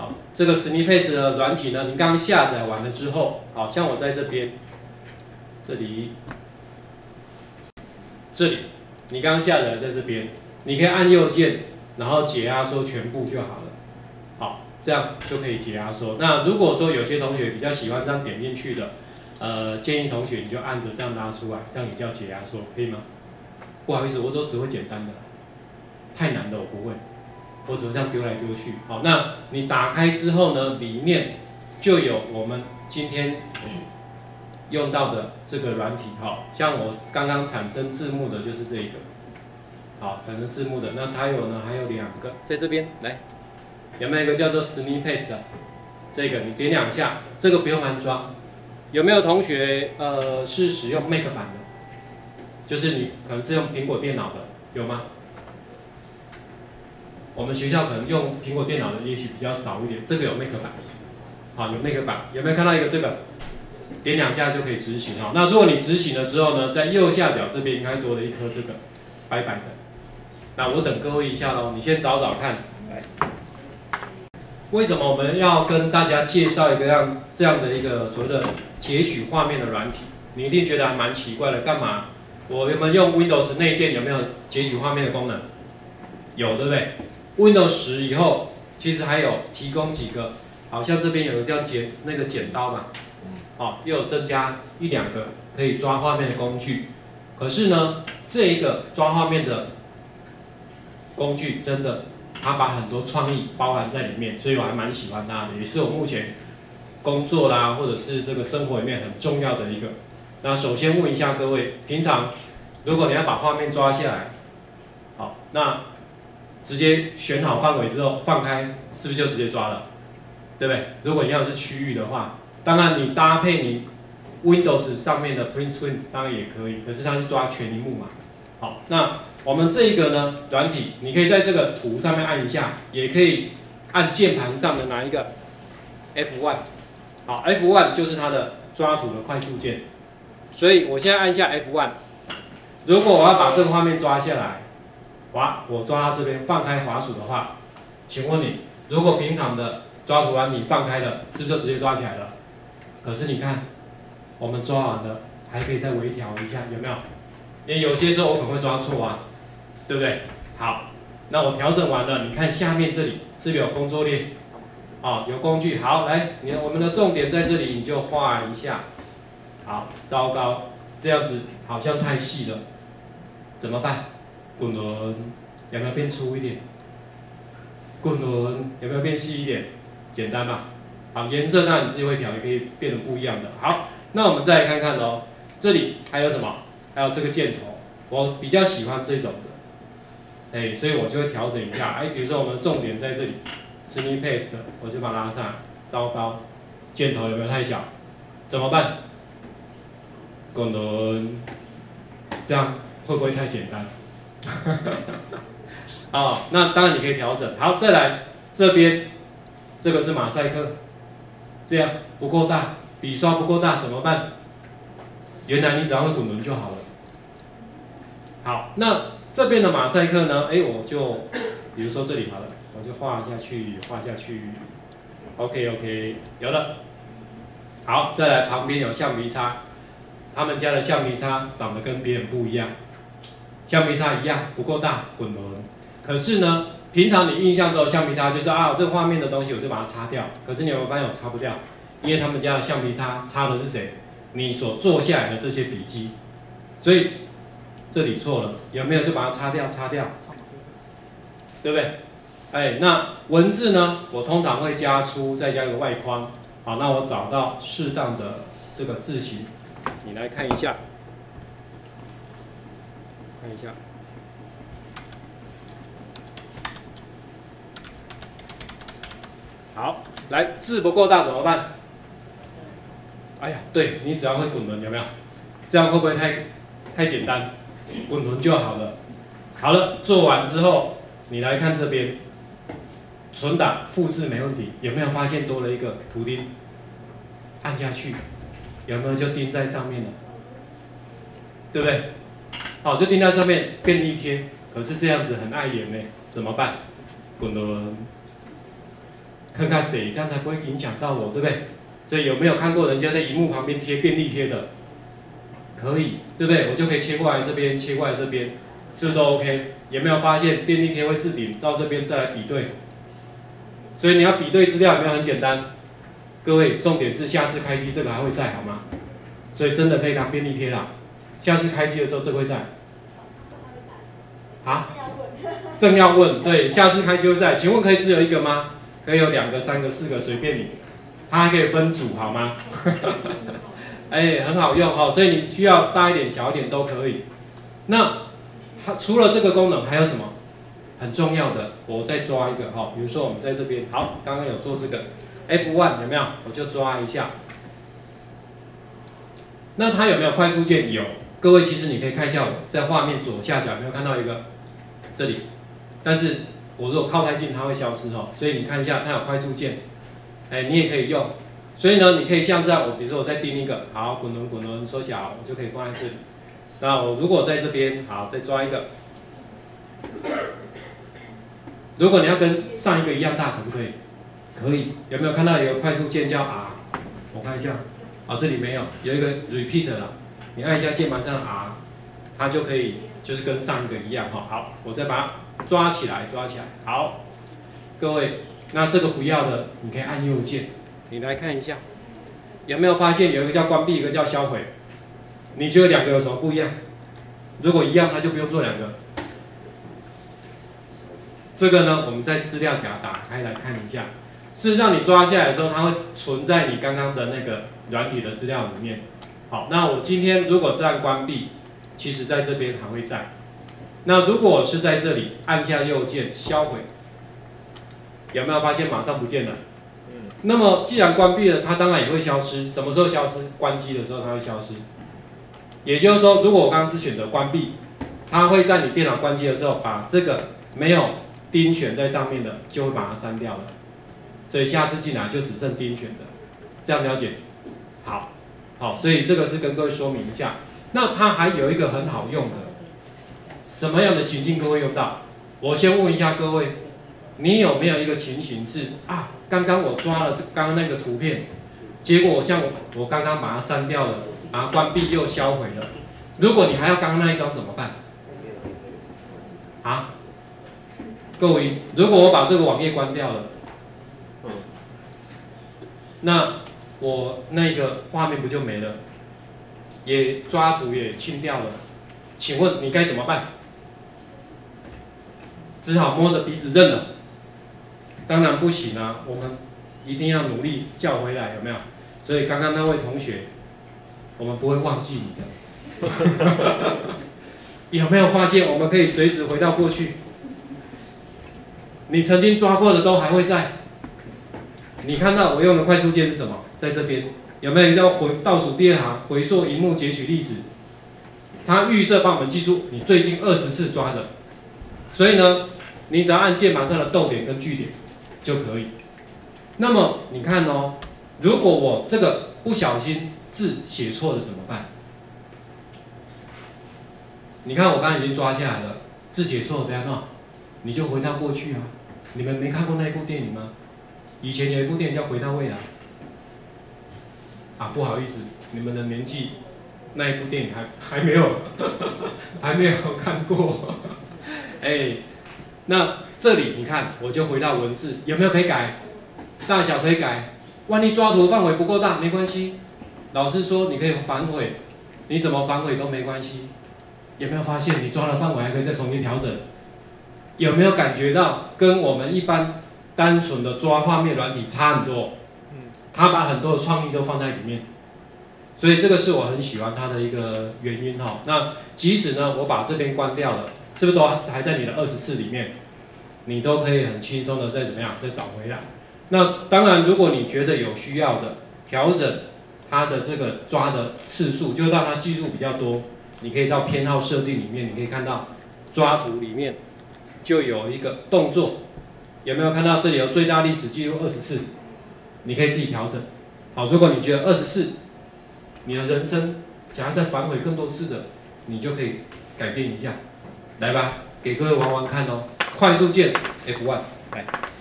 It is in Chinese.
好，这个 Snipace 的软体呢，您刚下载完了之后，好像我在这边，这里，你刚下载在这边，你可以按右键，然后解压缩全部就好了。好，这样就可以解压缩。那如果说有些同学比较喜欢这样点进去的，建议同学你就按着这样拉出来，这样也叫解压缩，可以吗？不好意思，我都只会简单的，太难的我不会，我只会这样丢来丢去。好，那你打开之后呢，里面就有我们今天用到的这个软体。好，像我刚刚产生字幕的就是这个。好，产生字幕的，那它有呢，还有2个，在这边来，有没有一个叫做 Snipace 的？这个你点2下，这个不用安装。有没有同学是使用 Mac 版的？就是你可能是用苹果电脑的，有吗？我们学校可能用苹果电脑的也许比较少一点，这个有 Mac 版。好，有 Mac 版，有没有看到一个这个？点2下就可以执行哦。那如果你执行了之后呢，在右下角这边应该多了一颗这个白白的。那我等各位一下喽，你先找找看。来，为什么我们要跟大家介绍一个这样的一个所谓的截取画面的软体？你一定觉得还蛮奇怪的，干嘛？我们用 Windows 内建有没有截取画面的功能？有，对不对 ？Windows 10以后，其实还有提供几个，好像这边有个叫那个剪刀嘛，哦，又有增加1、2个可以抓画面的工具。可是呢，这一个抓画面的工具真的，它把很多创意包含在里面，所以我还蛮喜欢它的，也是我目前工作啦或者是这个生活里面很重要的一个。那首先问一下各位，平常如果你要把画面抓下来，好，那直接选好范围之后放开，是不是就直接抓了？对不对？如果你要的是区域的话，当然你搭配你 Windows 上面的 Print Screen 当然也可以，可是它是抓全萤幕嘛。好，那我们这一个呢，软体你可以在这个图上面按一下，也可以按键盘上的哪一个 F1。好 ，F1 就是它的抓图的快速键。所以我现在按下 F1， 如果我要把这个画面抓下来，我抓到这边放开滑鼠的话，请问你，如果平常的抓图软体放开了，是不是就直接抓起来了？可是你看，我们抓完了，还可以再微调一下，有没有？因为有些时候我可能会抓错啊，对不对？好，那我调整完了，你看下面这里是不是有工作列？哦，有工具。好，来，我们的重点在这里，你就画一下。好，糟糕，这样子好像太细了，怎么办？滚轮有没有变粗一点？滚轮有没有变细一点？简单吧？好，颜色那你自己会调，也可以变得不一样的。好，那我们再来看看喽，这里还有什么？还有这个箭头，我比较喜欢这种的，所以我就会调整一下。比如说我们的重点在这里 ，Snipace 的，我就把它拉上来。糟糕，箭头有没有太小？怎么办？滚轮，这样会不会太简单？好，那当然你可以调整。好，再来这边，这个是马赛克，这样不够大，笔刷不够大怎么办？原来你只要会滚轮就好了。好，那这边的马赛克呢？我就比如说这里好了，我就画下去，画下去。OK， 有了。好，再来旁边有橡皮擦。他们家的橡皮擦长得跟别人不一样，橡皮擦一样不够大，滚轮。可是呢，平常你印象中的橡皮擦就是这个画面的东西我就把它擦掉。可是你有没有发现我擦不掉？因为他们家的橡皮擦擦的是谁？你所做下来的这些笔记。所以这里错了，有没有就把它擦掉？擦掉，对不对？那文字呢？我通常会加粗，再加一个外框。好，那我找到适当的这个字型。你来看一下，好，来字不够大怎么办？哎呀，对你只要会滚轮，有没有？这样会不会太简单？滚轮就好了。好了，做完之后，你来看这边，存档复制没问题。有没有发现多了一个图钉？按下去，有没有就钉在上面了？对不对？好，就钉在上面，便利贴。可是这样子很碍眼呢，怎么办？滚轮， 看看谁，这样才不会影响到我，对不对？所以有没有看过人家在荧幕旁边贴便利贴的？可以，对不对？我就可以切过来这边，切过来这边，是不是都 OK？有没有发现便利贴会置顶到这边再来比对？所以你要比对资料有没有很简单？各位，重点是下次开机这个还会在，好吗？所以真的可以当便利贴啦。下次开机的时候这个会在。啊？正要问，对，下次开机会在。请问可以只有一个吗？可以有2个、3个、4个，随便你。它还可以分组，好吗？哎，很好用哈，所以你需要大一点、小一点都可以。那除了这个功能，还有什么很重要的？我再抓一个哈，比如说我们在这边，好，刚刚有做这个 F1 有没有？我就抓一下。那它有没有快速键？有。各位，其实你可以看一下我在画面左下角有没有看到一个这里？但是我如果靠太近，它会消失哦。所以你看一下，它有快速键，哎，你也可以用。所以呢，你可以像这样，我比如说我再定一个，好，滚轮缩小，我就可以放在这里。那我如果在这边，好，再抓一个。如果你要跟上一个一样大，可不可以？可以。有没有看到有个快速键叫 R？ 我看一下，啊，这里没有，有一个 Repeat 啦。你按一下键盘上 R， 它就可以就是跟上一个一样哈。好，我再把它抓起来。好，各位，那这个不要的，你可以按右键。你来看一下，有没有发现有一个叫关闭，一个叫销毁？你觉得2个有什么不一样？如果一样，它就不用做2个。这个呢，我们在资料夹打开来看一下。事实上，你抓下来的时候，它会存在你刚刚的那个软体的资料里面。好，那我今天如果是按关闭，其实在这边还会在。那如果是在这里按下右键销毁，有没有发现马上不见了？那么既然关闭了，它当然也会消失。什么时候消失？关机的时候它会消失。也就是说，如果我刚刚是选择关闭，它会在你电脑关机的时候，把这个没有钉选在上面的，就会把它删掉了。所以下次进来就只剩钉选的，这样了解？好，所以这个是跟各位说明一下。那它还有一个很好用的，什么样的情境各位用到？我先问一下各位，你有没有一个情形是啊？刚刚我抓了刚刚那个图片，结果像我刚刚把它删掉了，把它关闭又销毁了。如果你还要刚刚那一张怎么办？啊？各位，如果我把这个网页关掉了，那我那个画面不就没了？也抓图也清掉了。请问你该怎么办？只好摸着鼻子认了。当然不行啊，我们一定要努力叫回来，有没有？所以刚刚那位同学，我们不会忘记你的。有没有发现我们可以随时回到过去？你曾经抓过的都还会在。你看到我用的快速键是什么？在这边有没有一个叫倒数第2行回溯萤幕截取历史？它预设帮我们记住你最近20次抓的，所以呢，你只要按键盘上的逗点跟句点就可以。那么你看哦，如果我这个不小心字写错了怎么办？你看我刚刚已经抓下来了，字写错了不要闹，你就回到过去啊。你们没看过那一部电影吗？以前有一部电影叫《回到未来》啊，不好意思，你们的年纪那一部电影还没有还没有看过。哎，那这里你看，我就回到文字，有没有可以改？大小可以改。万一抓图范围不够大，没关系，老师说你可以反悔，你怎么反悔都没关系。有没有发现你抓的范围还可以再重新调整？有没有感觉到跟我们一般单纯的抓画面软体差很多？他把很多的创意都放在里面，所以这个是我很喜欢它的一个原因哈。那即使呢我把这边关掉了，是不是都还在你的20次里面？你都可以很轻松的再怎么样再找回来。那当然，如果你觉得有需要的调整它的这个抓的次数，就让它记录比较多，你可以到偏好设定里面，你可以看到抓图里面就有一个动作，有没有看到这里有最大历史记录20次？你可以自己调整。好，如果你觉得20次，你的人生想要再反悔更多次的，你就可以改变一下。来吧，给各位玩玩看哦。快速键 F1 来。